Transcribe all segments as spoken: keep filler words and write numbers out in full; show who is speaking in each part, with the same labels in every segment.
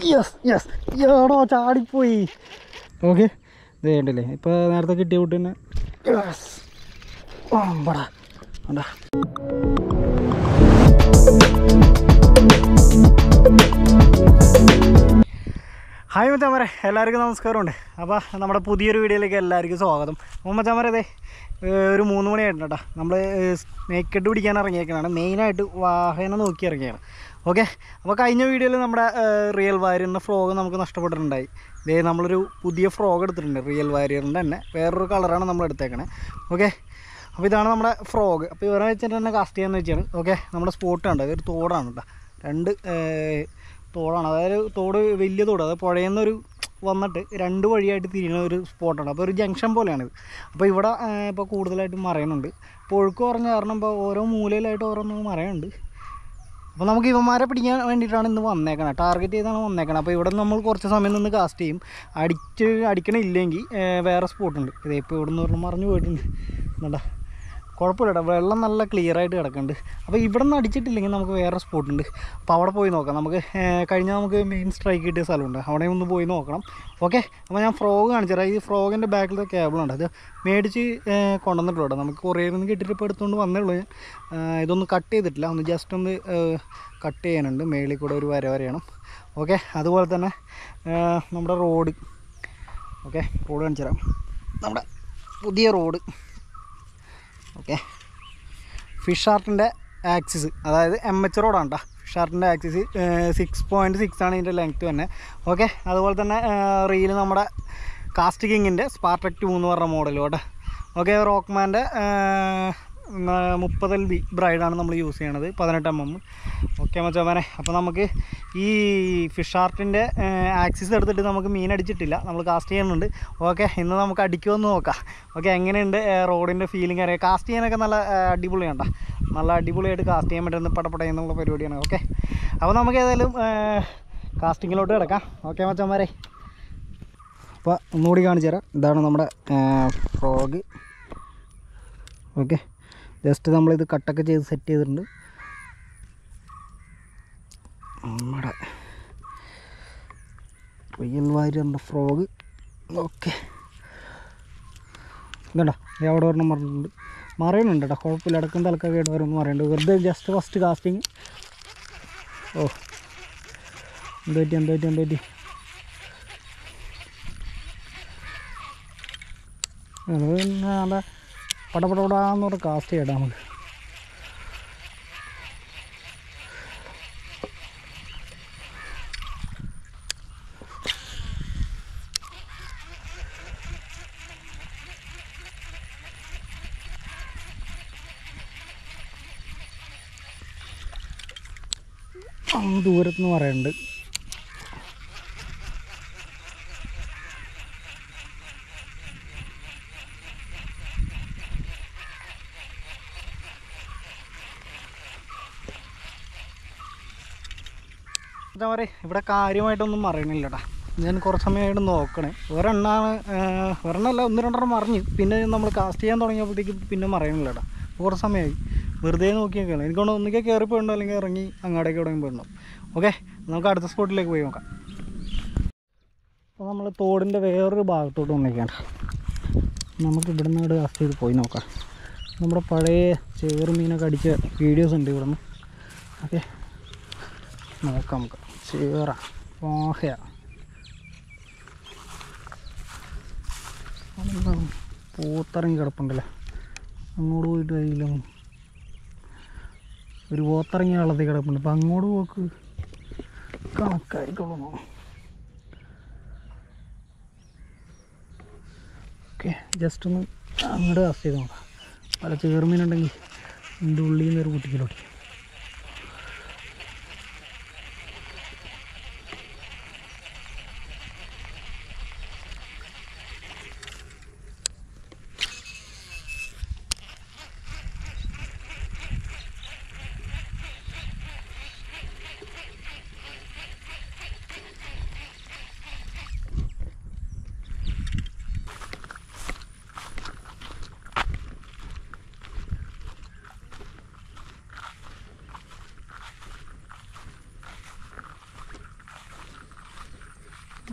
Speaker 1: Yes yes എടോ ചാടിപ്പോയി. Okay ഇത് വേണ്ടല്ലേ ഇപ്പോൾ നേരത്തെ കിട്ടിയ കുട്ടി തന്നെ. യെസ് പടാ ഉണ്ടാ. ഹായ് മച്ചാമാരെ, എല്ലാവർക്കും നമസ്കാരമുണ്ട്. അപ്പോൾ നമ്മുടെ പുതിയൊരു വീഡിയോയിലേക്ക് എല്ലാവർക്കും സ്വാഗതം. അപ്പോൾ മച്ചാമാരെ അതെ ഒരു മൂന്ന് മണിയായിട്ടുണ്ട് കേട്ടോ. നമ്മൾ സ്നേക്ക് പിടിക്കാൻ ഇറങ്ങിയേക്കാണ്, മെയിനായിട്ട് വാഹനം നോക്കി ഇറങ്ങിയാണ്. ഓക്കെ, അപ്പോൾ കഴിഞ്ഞ വീഡിയോയിൽ നമ്മുടെ റിയൽ വാരിയറിൻ്റെ ഫ്രോഗ് നമുക്ക് നഷ്ടപ്പെട്ടിട്ടുണ്ടായി. ഇതേ നമ്മളൊരു പുതിയ ഫ്രോഗ് എടുത്തിട്ടുണ്ട്, റിയൽ വാരിയറിൻ്റെ തന്നെ വേറൊരു കളറാണ് നമ്മൾ എടുത്തേക്കണേ. ഓക്കെ, അപ്പോൾ ഇതാണ് നമ്മുടെ ഫ്രോഗ്. അപ്പോൾ ഇവരെ വെച്ചിട്ട് തന്നെ കാസ്റ്റ് ചെയ്യാമെന്ന് വെച്ചാണ്. ഓക്കെ, നമ്മുടെ സ്പോട്ട് ഉണ്ട്, അതൊരു തോടാണ് കേട്ടോ, രണ്ട് തോടാണ്. അതായത് തോട് വലിയ തോട്, അത് പുഴയിൽ നിന്നൊരു വന്നിട്ട് രണ്ട് വഴിയായിട്ട് തിരിയുന്ന ഒരു സ്പോട്ടാണ്. അപ്പോൾ ഒരു ജംഗ്ഷൻ പോലെയാണിത്. അപ്പോൾ ഇവിടെ ഇപ്പോൾ കൂടുതലായിട്ട് മറയുന്നുണ്ട്. ഇപ്പോൾ ഒഴുക്ക് കുറഞ്ഞ കാരണം ഇപ്പോൾ ഓരോ മൂലയിലായിട്ട് ഓരോന്ന് മറയുന്നുണ്ട്. അപ്പോൾ നമുക്ക് ഇവന്മാരെ പിടിക്കാൻ വേണ്ടിയിട്ടാണ് ഇന്ന് വന്നേക്കണം, ടാർഗറ്റ് ചെയ്താണ് വന്നേക്കണം. അപ്പോൾ ഇവിടെ നമ്മൾ കുറച്ച് സമയം നിന്ന് കാസ്റ്റ് ചെയ്യും. അടിച്ച് അടിക്കണില്ലെങ്കിൽ വേറെ സ്പോട്ടുണ്ട്. ഇതേ ഇപ്പോൾ ഇവിടെ നിന്ന് ഒരെണ്ണം മറിഞ്ഞു പോയിട്ടുണ്ട്. എന്താ കുഴപ്പമില്ല, വെള്ളം നല്ല ക്ലിയർ ആയിട്ട് കിടക്കുന്നുണ്ട്. അപ്പോൾ ഇവിടെ നിന്ന് അടിച്ചിട്ടില്ലെങ്കിൽ നമുക്ക് വേറെ സ്പോട്ടുണ്ട്. അപ്പോൾ അവിടെ പോയി നോക്കാം. നമുക്ക് കഴിഞ്ഞാൽ നമുക്ക് മെയിൻ സ്ട്രൈക്ക് കിട്ടിയ സ്ഥലമുണ്ട്, അവിടെ ഒന്ന് പോയി നോക്കണം. ഓക്കെ, അപ്പോൾ ഞാൻ ഫ്രോഗ് കാണിച്ചു തരാം. ഈ ഫ്രോഗിൻ്റെ ബാക്കിലത്തെ കേബിളുണ്ട്, അത് മേടിച്ച് കൊണ്ടുവന്നിട്ടുള്ളൂ. നമുക്ക് കുറേ നിന്ന് കിട്ടിയിട്ട് ഇപ്പോൾ എടുത്തുകൊണ്ട് വന്നേ ഉള്ളൂ. ഞാൻ ഇതൊന്ന് കട്ട് ചെയ്തിട്ടില്ല, ഒന്ന് ജസ്റ്റ് ഒന്ന് കട്ട് ചെയ്യാനുണ്ട്. മേളിൽ കൂടെ ഒരു വര വരയണം. ഓക്കെ, അതുപോലെ തന്നെ നമ്മുടെ റോഡ്. ഓക്കെ, റോഡ് കാണിച്ചു തരാം. നമ്മുടെ പുതിയ റോഡ്. ഓക്കെ, ഫിഷ് ആർട്ടിൻ്റെ ആക്സിസ്, അതായത് എം എച്ച് റോഡാണ് കേട്ടോ. ഫിഷ് ആർട്ടിൻ്റെ ആക്സിസ് സിക്സ് പോയിൻറ്റ് സിക്സ് ആണ് ഇതിൻ്റെ ലെങ്ത്ത് തന്നെ. ഓക്കെ, അതുപോലെ തന്നെ റീല് നമ്മുടെ കാസ്റ്റ് കിങ്ങിൻ്റെ സ്പാർട്ടെക് ടു എന്ന് പറഞ്ഞ മോഡൽ കേട്ടോ. ഓക്കെ, റോക്ക്മാൻ്റെ മുപ്പത് എൽ ബി ബ്രൈഡാണ് നമ്മൾ യൂസ് ചെയ്യണത്, പതിനെട്ട് എം എം. ഓക്കെ മച്ചാമാനെ, അപ്പോൾ നമുക്ക് ഈ ഫിഷ് ആർട്ടിൻ്റെ ആക്സിസ് എടുത്തിട്ട് നമുക്ക് മീൻ അടിച്ചിട്ടില്ല, നമ്മൾ കാസ്റ്റ് ചെയ്യുന്നുണ്ട്. ഓക്കെ, ഇന്ന് നമുക്ക് അടിക്കുമെന്ന് നോക്കാം. ഓക്കെ, എങ്ങനെയുണ്ട് റോഡിൻ്റെ ഫീലിംഗ് അറിയാം. കാസ്റ്റ് ചെയ്യാനൊക്കെ നല്ല അടിപൊളിയാണ് കേട്ടോ, നല്ല അടിപൊളിയായിട്ട് കാസ്റ്റ് ചെയ്യാൻ പറ്റുന്ന പടപടയെന്നുള്ള പരിപാടിയാണ്. ഓക്കെ, അപ്പോൾ നമുക്ക് ഏതായാലും കാസ്റ്റിങ്ങിലോട്ട് കിടക്കാം. ഓക്കെ മച്ചാമാരെ, അപ്പോൾ ഒന്നുകൂടി കാണിച്ചു തരാം. ഇതാണ് നമ്മുടെ ഫ്രോഗ്. ഓക്കെ, ജസ്റ്റ് നമ്മളിത് കട്ടൊക്കെ ചെയ്ത് സെറ്റ് ചെയ്തിട്ടുണ്ട്. നമ്മുടെ റിയൽ വാരിയറിൻ്റെ ഫ്രോഗ്. ഓക്കെ, ഇതണ്ട അവിടെ ഒരെണ്ണം പറഞ്ഞിട്ടുണ്ട്, മറയുന്നുണ്ട് കേട്ടോ. കുഴപ്പമില്ല, ഇടക്കും തലക്കൊക്കെ ആയിട്ട് വരുമെന്ന് പറയുന്നുണ്ട്. വെറുതെ ജസ്റ്റ് ഫസ്റ്റ് കാസ്റ്റിങ്. ഓ എന്ത് പറ്റി എന്ത് പറ്റി എന്ത് പറ്റി അത് പിന്നെ നല്ല പടപടപടാന്ന് പറഞ്ഞ് കാസ്റ്റ് ചെയ്യട്ടെ നമുക്ക്. ദൂരത്തുനിന്ന് പറയുന്നുണ്ട്. എന്താ പറയുക, ഇവിടെ കാര്യമായിട്ടൊന്നും മറിയണില്ല കേട്ടോ. ഞാൻ കുറച്ച് സമയമായിട്ട് നോക്കണേ. ഒരെണ്ണാണ് ഒരെണ്ണമല്ല ഒന്ന് രണ്ടെണ്ണം മറിഞ്ഞ്, പിന്നെ നമ്മൾ കാസ്റ്റ് ചെയ്യാൻ തുടങ്ങിയപ്പോഴത്തേക്കും പിന്നെ മറിയണില്ല കേട്ടോ. കുറച്ച് സമയമായി വെറുതെ നോക്കിയൊക്കെയാണ്. എനിക്കൊണ്ട് ഒന്നിക്കെ കയറിപ്പോയിട്ടുണ്ടോ അല്ലെങ്കിൽ ഇറങ്ങി അങ്ങോട്ടേക്ക് എവിടെയും പോയിട്ടുണ്ടോ. ഓക്കെ, നമുക്ക് അടുത്ത സ്പോട്ടിലേക്ക് പോയി നോക്കാം. അപ്പോൾ നമ്മൾ തോടിൻ്റെ വേറൊരു ഭാഗത്തോട്ട് വന്നേക്കാണ്. നമുക്ക് ഇവിടെ നിന്ന് ഇവിടെ കാസ്റ്റ് ചെയ്ത് പോയി നോക്കാം. നമ്മുടെ പഴയ ചേറ് മീനൊക്കെ അടിച്ച വീഡിയോസ് ഉണ്ട് ഇവിടെ നിന്ന്. ഓക്കെ, നോക്കാം നമുക്ക്. ചേറ പോഹയ അതെന്താ പോത്തിറങ്ങി കിടപ്പുണ്ടല്ലേ, അങ്ങോട്ട് പോയിട്ട് കഴിയില്ല. ഒരു പോത്തിറങ്ങി വെള്ളത്തിൽ കിടപ്പുണ്ട്, അപ്പം അങ്ങോട്ട് പോക്ക് കണക്കായിരിക്കുള്ളൂ. ഓക്കെ, ജസ്റ്റ് ഒന്ന് അങ്ങോട്ട് കാസ്റ്റ് ചെയ്ത് നോക്കാം. പല ചേർമീനുണ്ടെങ്കിൽ എൻ്റെ ഉള്ളിൽ നിന്ന് ഒരു കുട്ടിക്കലോട്ടി.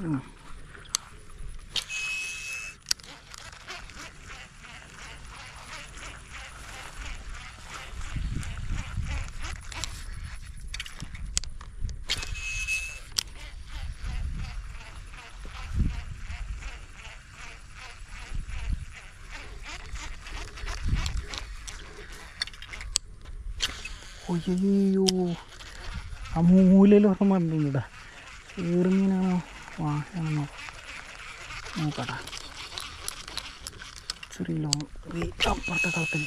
Speaker 1: അയ്യോ ആ മൂലയിൽ ഒരെണ്ണം വന്നിട്ടാ ഏറുമീനാണോ വാഹനാണോ നോക്കട്ടെ ചെറിയ ലോങ് അപ്പുറത്തെ കളത്തിൽ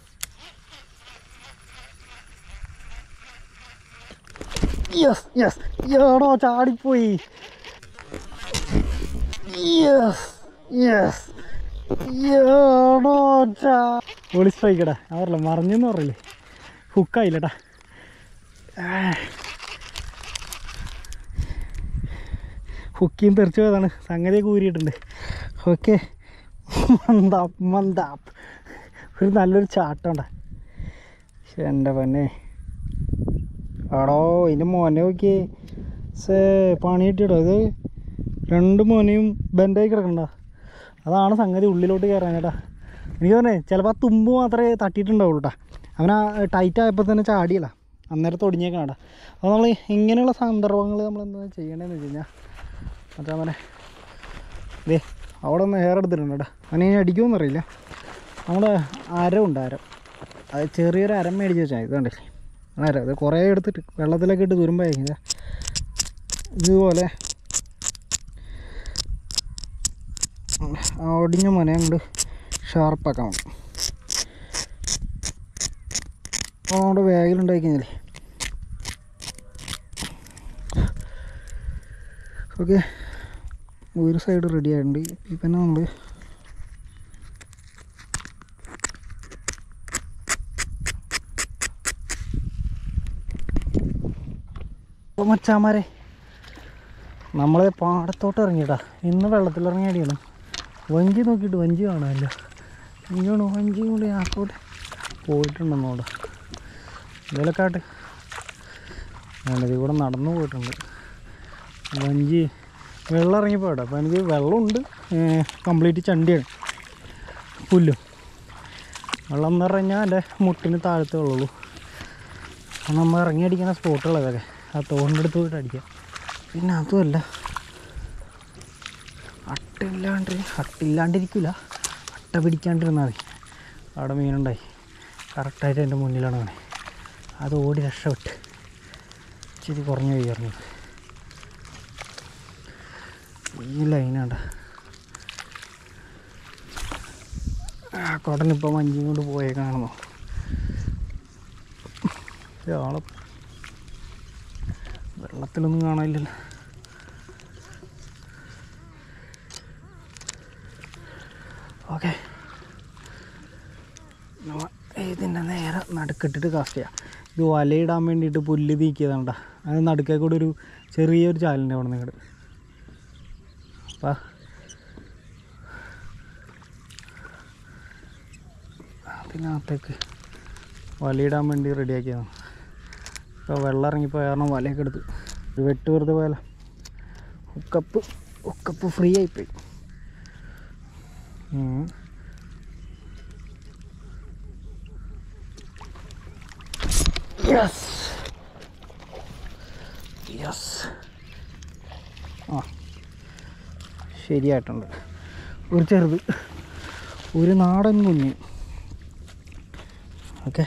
Speaker 1: യെസ് യെസ് ഏടോ ചാടിപ്പോയി യെസ് യെസ് ഏടോ ചാ പൊളി സ്ട്രൈക്കടാ അവരല്ല മറിഞ്ഞെന്ന് പറയില്ലേ ഹുക്കായില്ലട്ടാ ഹുക്കിയും തെറിച്ച് പോയതാണ് സംഗതിയൊക്കെ ഊരിയിട്ടുണ്ട് ഓക്കെ മന്താപ്പ് മന്താപ്പ് ഒരു നല്ലൊരു ചാട്ടമുണ്ട പക്ഷെ എൻ്റെ പൊന്നെ ആടോ ഇതിൻ്റെ മോനെ നോക്കിയേ സേ പണി കിട്ടിയിടോ ഇത് രണ്ട് മോനെയും ബെൻഡായി കിടക്കണ്ട അതാണ് സംഗതി ഉള്ളിലോട്ട് കയറാനേട്ടാ എനിക്ക് പറഞ്ഞേ ചിലപ്പോൾ ആ തുമ്പ് മാത്രമേ തട്ടിയിട്ടുണ്ടാവുള്ളൂ കേട്ടോ അവനാ ടൈറ്റ് ആയപ്പോൾ തന്നെ ചാടിയല്ല അന്നേരത്തെ ഒടിഞ്ഞേക്കണടാ അപ്പോൾ നമ്മൾ ഇങ്ങനെയുള്ള സന്ദർഭങ്ങൾ നമ്മൾ എന്താ ചെയ്യണമെന്ന് വെച്ച് കഴിഞ്ഞാൽ മറ്റേ അവനെ ദേ അവിടെ ഒന്ന് ഹെയർ എടുത്തിട്ടുണ്ട് കേട്ടോ അവനെ ഇനി അടിക്കുമെന്ന് അറിയില്ല നമ്മുടെ അരമുണ്ട് അരം അത് ചെറിയൊരു അരം മേടിച്ച് വെച്ചാൽ ഇത് കണ്ടില്ലേ അര അത് കുറേ എടുത്തിട്ട് വെള്ളത്തിലൊക്കെ ഇട്ട് തുരുമ്പോൾ ഇതുപോലെ ഒടിഞ്ഞ മോനെ അങ്ങോട്ട് ഷാർപ്പാക്കാൻ വേണം അപ്പോൾ നമ്മുടെ ബാഗിലുണ്ടായി കഴിഞ്ഞാൽ ഓക്കെ ഒരു സൈഡ് റെഡി ആയിട്ടുണ്ട് ഇപ്പം നമ്മൾ അപ്പോൾ മച്ചാമാരെ നമ്മൾ പാടത്തോട്ട് ഇറങ്ങിയിട്ടാ ഇന്ന് വെള്ളത്തിലിറങ്ങിയടിയാണ് വഞ്ചി നോക്കിയിട്ട് വഞ്ചി കാണാമല്ലോ ഇങ്ങോട്ട് വഞ്ചിയും കൂടി ആക്കോട്ടെ പോയിട്ടുണ്ടെന്നോട് ഇതിലൊക്കെ ആട്ടെ ഞാനിത് കൂടെ നടന്നു പോയിട്ടുണ്ട് വഞ്ചി വെള്ളം ഇറങ്ങിപ്പോട്ടെ അപ്പോൾ എനിക്ക് വെള്ളമുണ്ട് കംപ്ലീറ്റ് ചണ്ടിയാണ് പുല്ലും വെള്ളം എന്ന് പറഞ്ഞു കഴിഞ്ഞാൽ എൻ്റെ മുട്ടിന് താഴത്തേ ഉള്ളൂ അപ്പോൾ നമ്മൾ ഇറങ്ങി അടിക്കുന്ന സ്പോട്ടുള്ളതൊക്കെ ആ തോണ്ടെടുത്ത് പോയിട്ട് അടിക്കാം പിന്നെ അതുമല്ല അട്ടില്ലാണ്ട് അട്ടില്ലാണ്ടിരിക്കില്ല അട്ട പിടിക്കാണ്ടിരുന്നാൽ മതി അവിടെ മീനുണ്ടായി കറക്റ്റായിട്ട് എൻ്റെ മുന്നിലാണ് അവനെ അത് ഓടി രക്ഷപ്പെട്ട് ഇച്ചിരി കുറഞ്ഞു പോയി ഇറങ്ങി ഈ ലൈനാണ്ട ആ കുടനിപ്പോൾ മഞ്ഞും കൊണ്ട് പോയേക്കാണെന്നോ ആളെ വെള്ളത്തിലൊന്നും കാണാനില്ലല്ലോ ഓക്കെ ഇതിൻ്റെ നേരെ നടുക്കിട്ടിട്ട് കാസ്റ്റ് ചെയ്യാം ഇത് വലയിടാൻ വേണ്ടിയിട്ട് പുല്ല് തീക്കിയതാണ്ട അത് നടുക്കേ കൂടെ ഒരു ചെറിയൊരു ചാലിൻ്റെ അവിടെ നിന്ന് അപ്പം അതിനകത്തേക്ക് വലയിടാൻ വേണ്ടി റെഡിയാക്കിയതാണ് ഇപ്പോൾ വെള്ളം ഇറങ്ങിപ്പോയ കാരണം വലയൊക്കെ എടുത്ത് ഒരു വെട്ട് വെറുതെ പോയാലോ ഹുക്കപ്പ് ഹുക്കപ്പ് ഫ്രീ ആയിപ്പോയി യെസ് യെസ് ആ ശരിയായിട്ടുണ്ട് ഒരു ചെറുത് ഒരു നാടൻ കുഞ്ഞ് ഓക്കെ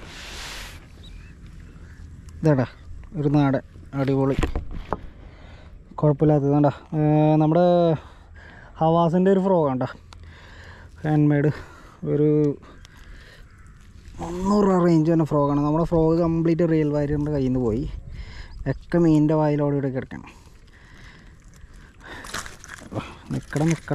Speaker 1: ഇതാടാ ഒരു നാടൻ അടിപൊളി കുഴപ്പമില്ലാത്തത് കണ്ട നമ്മുടെ ഹവാസിൻ്റെ ഒരു ഫ്രോഗ് കണ്ട ഹാൻഡ് മെയ്ഡ് ഒരു മുന്നൂറ് രൂപ റേഞ്ച് തന്നെ ഫ്രോഗാണ് നമ്മുടെ ഫ്രോഗ് കംപ്ലീറ്റ് റിയൽ വാരിയറിൻ്റെ കയ്യിൽ നിന്ന് പോയി ഒക്കെ മീനിൻ്റെ വായിലോടെ ഇവിടെ കിടക്കണം നിൽക്കട നിൽക്കട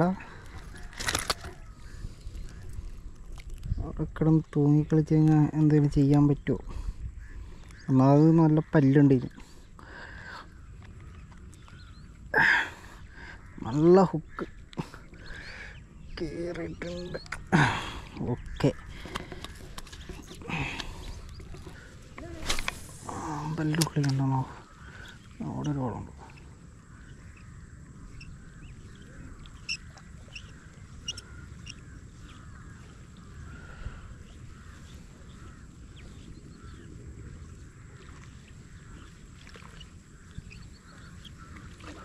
Speaker 1: അവിടെ കിടന്ന് തൂങ്ങിക്കളിച്ച് കഴിഞ്ഞാൽ എന്തെങ്കിലും ചെയ്യാൻ പറ്റുമോ ഒന്നാമത് നല്ല പല്ലുണ്ട് നല്ല ഹുക്ക് കയറിയിട്ടുണ്ട് ഓക്കെ പല്ലുള്ളിലുണ്ടോ അവിടെ ഒരു കുളമുണ്ട്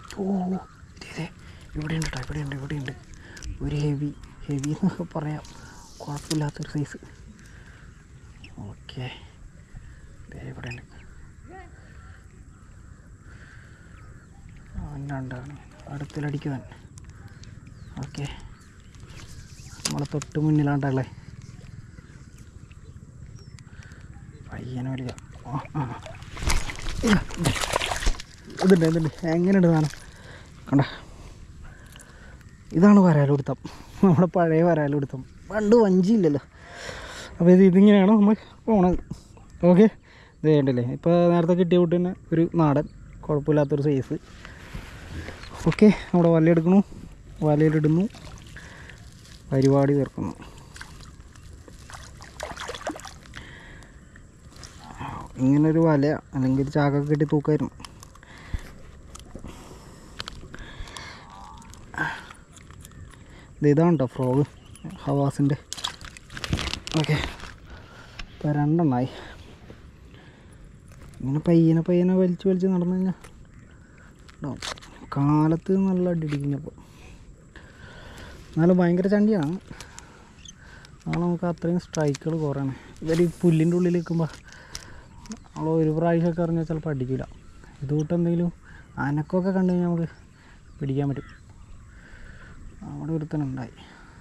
Speaker 1: ഓ ഇതേ ഇവിടെ ഉണ്ട് കേട്ടോ, ഇവിടെ ഉണ്ട് ഇവിടെ ഉണ്ട് ഒരു ഹെവി ഹെവി എന്നൊക്കെ പറയാം, കുഴപ്പമില്ലാത്തൊരു സൈസ്. ഓക്കെ ഇവിടെ ഉണ്ട്. അവനാണ്ടാണ് അടുത്തിലടിക്കുവാൻ. ഓക്കെ നമ്മളെ തൊട്ട് മുന്നിലാണ്ടല്ലേ, പയ്യനെ വരിക. ആ ആ ഇതുണ്ട് ഇതുണ്ട് എങ്ങനെയുണ്ട് സാധനം കണ്ട. ഇതാണ് വരാലുടുത്തം, നമ്മുടെ പഴയ വരാലുടുത്തം. പണ്ട് വഞ്ചിയില്ലല്ലോ. അപ്പോൾ ഇത് ഇതിങ്ങനെയാണ് നമ്മൾ പോണത്. ഓക്കെ ഇത് വേണ്ടല്ലേ, ഇപ്പോൾ നേരത്തെ കിട്ടിയ കൂട്ടി തന്നെ ഒരു നാടൻ കുഴപ്പമില്ലാത്തൊരു സൈസ്. ഓക്കെ നമ്മുടെ വലയെടുക്കണു, വലയിലിടുന്നു, പരിപാടി തീർക്കുന്നു. ഇങ്ങനൊരു വല അല്ലെങ്കിൽ ഒരു ചാക്കൊക്കെ കെട്ടി തൂക്കായിരുന്നു. ഇതാണ് കേട്ടോ ഫ്രോഗ് ഹവാസിൻ്റെ. ഓക്കെ ഇപ്പോൾ രണ്ടെണ്ണമായി. ഇങ്ങനെ പയ്യനെ പയ്യനെ വലിച്ച് വലിച്ച് നടന്നു കഴിഞ്ഞാൽ കാലത്ത് നല്ല അടിടിക്കുന്നപ്പോൾ. എന്നാലും ഭയങ്കര ചണ്ടിയാണ്. നാളെ നമുക്ക് അത്രയും സ്ട്രൈക്കുകൾ കുറയണം. ഇവർ ഈ പുല്ലിൻ്റെ ഉള്ളിൽ നിൽക്കുമ്പോൾ നമ്മൾ ഒരു പ്രാവശ്യമൊക്കെ അറിഞ്ഞാൽ ചിലപ്പോൾ അടിക്കില്ല. ഇതുകൂട്ട് എന്തെങ്കിലും അനക്കമൊക്കെ കണ്ടു കഴിഞ്ഞാൽ നമുക്ക് പിടിക്കാൻ പറ്റും. അവിടെ ഒരുത്തനുണ്ടായി.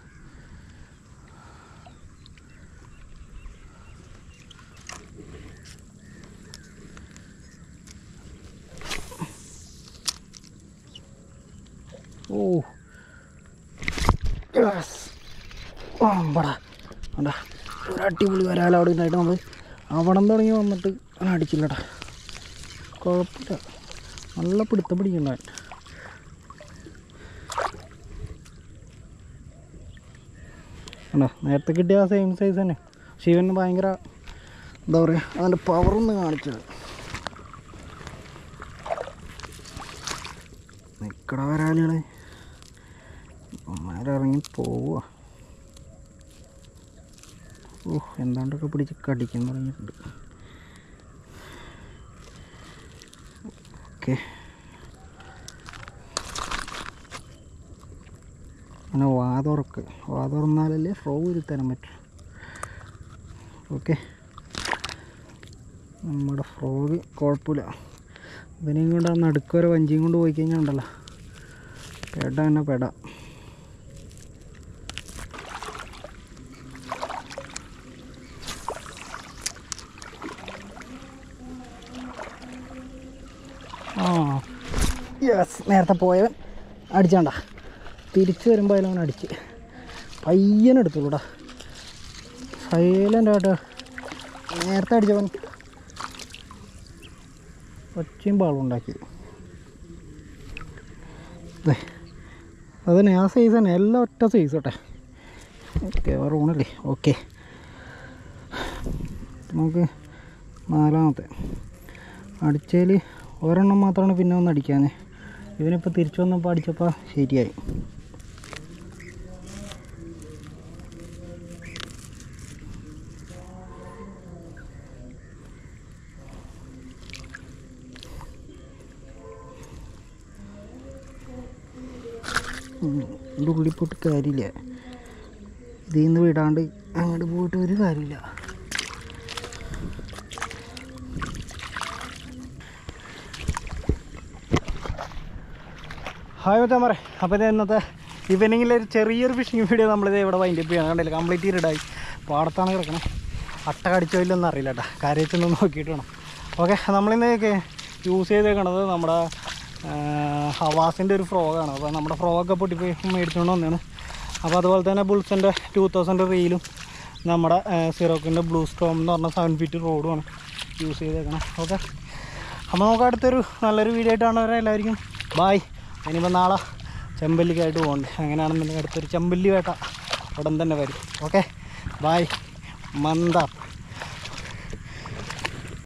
Speaker 1: ഓ അമ്പടാ അണ്ടാ ഒരു അടിപൊളി വരാല അവിടെ ഉണ്ടായിട്ട് നമ്മൾ അവിടെ തുടങ്ങി വന്നിട്ട് അടിച്ചില്ലടാ. കുഴപ്പമില്ല, നല്ല പിടുത്തം പിടിക്കണ്ടായി. അണ്ടാ നേരത്തെ കിട്ടിയ ആ സെയിം സൈസ് തന്നെ. ശിവന് ഭയങ്കര എന്താ പറയുക, അതിൻ്റെ പവറൊന്ന് കാണിച്ചത്. നിക്കട വരാലുകളെ അമ്മമാരിറങ്ങി പോവുക. ഓ എന്താണ്ടൊക്കെ പിടിച്ച് കടിക്കാൻ തുടങ്ങിയിട്ടുണ്ട്. ഓക്കെ അങ്ങനെ വാതുറക്ക് വാതുറന്നാലല്ലേ ഫ്രോഗ് ഉരുത്തരാൻ പറ്റും. ഓക്കെ നമ്മുടെ ഫ്രോഗ് കുഴപ്പമില്ല. ഇവനെയും കൊണ്ട് ആ നടുക്കൊരു വഞ്ചിയും കൊണ്ട് പോയി കഴിഞ്ഞാൽ ഉണ്ടല്ലോ പെട തന്നെ പെട. ആ യെസ് നേരത്തെ പോയവൻ അടിച്ചാണ്ട. തിരിച്ച് വരുമ്പോൾ അതിലവൻ അടിച്ച് പയ്യനെടുത്തുള്ളൂടാ. സൈലൻ്റ് ആയിട്ട് നേരത്തെ അടിച്ചവൻ ഒച്ചയും പാളും ഉണ്ടാക്കി. അതന്നെ ആ സൈസ് തന്നെ, എല്ലാം ഒറ്റ സൈസ് കേട്ടെ. ഓക്കെ വേറെ ഊണല്ലേ. ഓക്കെ നമുക്ക് നാലാമത്തെ അടിച്ചതിൽ ഒരെണ്ണം മാത്രമാണ് പിന്നെ ഒന്ന് അടിക്കാൻ. ഇവനിപ്പോൾ തിരിച്ചു വന്നപ്പോൾ അടിച്ചപ്പോൾ ശരിയായി. ഇതിൻ്റെ ഉള്ളിൽ പോയിട്ട് കാര്യമില്ല. ഇതിൽ നിന്ന് വിടാണ്ട് അങ്ങോട്ട് പോയിട്ട് ഒരു കാര്യമില്ല. ഹായ് മച്ചാമാരെ, അപ്പോൾ ഇത് ഇന്നത്തെ ഈവനിങ്ങിൽ ഒരു ചെറിയൊരു ഫിഷിംഗ് വീഡിയോ നമ്മളിത് ഇവിടെ വൈൻഡ് അപ്പ് ചെയ്യണം. കണ്ടില്ല കംപ്ലീറ്റ് ചെയ്തിട്ടായി. പാടത്താണ് കിടക്കണേ. അട്ട കടിച്ചോ ഇല്ലെന്ന് അറിയില്ല കേട്ടോ. കരയിച്ചൊന്ന് നോക്കിയിട്ട് വേണം. ഓക്കെ നമ്മളിന്ന് യൂസ് ചെയ്തേക്കണത് നമ്മുടെ ഹവാസിൻ്റെ ഒരു ഫ്രോഗാണ്. അപ്പോൾ നമ്മുടെ ഫ്രോഗൊക്കെ പൊട്ടിപ്പോയി മേടിച്ചുകൊണ്ട് വന്നതാണ്. അപ്പോൾ അതുപോലെ തന്നെ ബുൾസിൻ്റെ ടു തൗസൻഡ് റീലും നമ്മുടെ സിറോക്കിൻ്റെ ബ്ലൂ സ്റ്റോം എന്ന് പറഞ്ഞ സെവൻ ഫീറ്റ് റോഡുമാണ് യൂസ് ചെയ്തേക്കണം. ഓക്കെ അപ്പോൾ നമുക്ക് അടുത്തൊരു നല്ലൊരു വീഡിയോ ആയിട്ടാണ് വരാം. എല്ലാവർക്കും ബായ്. ഇനിയിപ്പോൾ നാളെ ചെമ്പല്ലിക്കായിട്ട് പോകണ്ടേ. അങ്ങനെയാണെന്നുണ്ടെങ്കിൽ അടുത്തൊരു ചെമ്പല്ലി വേട്ട ഉടൻ തന്നെ വരും. ഓക്കെ ബായ് മന്ദ.